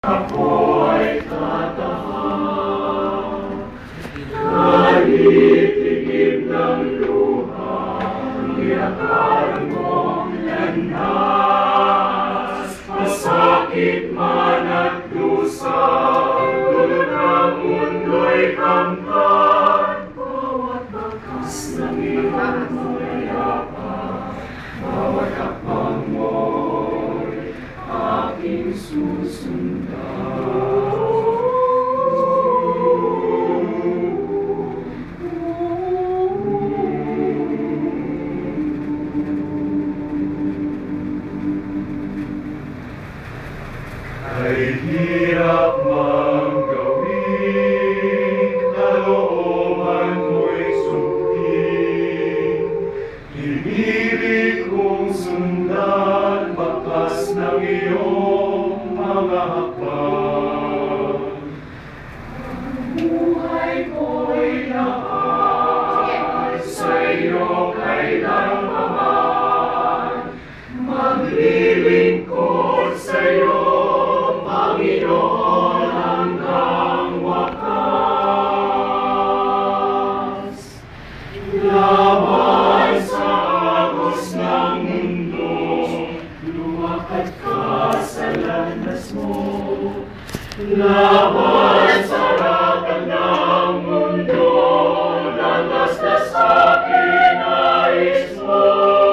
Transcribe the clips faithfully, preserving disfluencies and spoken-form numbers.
Ako'y tatahang, kahit tigib ng luha, nilakaran mong landas. Masakit man at dusa, dulot ng mundo'y kamtan. Bawat bakas ng iyong mayapa, bawat akbang mo'y aking susundan. Ay hirap mang gawin, kalooban mo'y sundin. Ibig kong sundan, bakas ng iyong mga hakbang. Ang buhay ko'y lahat sa iyo kailanman. Maglilingkod sa iyo, Panginoon, hanggang wakas. Laban sa agos ng mundo, lumakad ka sa landas mo. Laban sa rakal ng mundo, landas na sa kinais mo.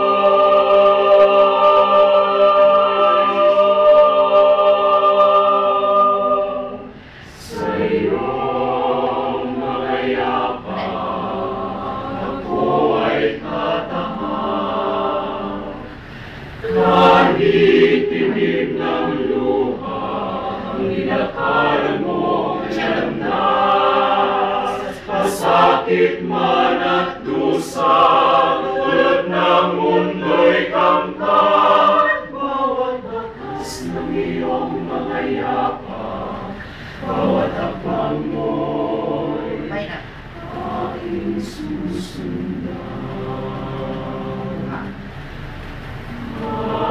Sa iyong mga yapak, ako ay tatahang. Kahit tibig ng luha, nilakaran mong landas. Masakit man at dusa, dulot ng mundo'y kamtan. Bawat bakas ng iyong mga yapak, bawat akbang mo'y aking susundan.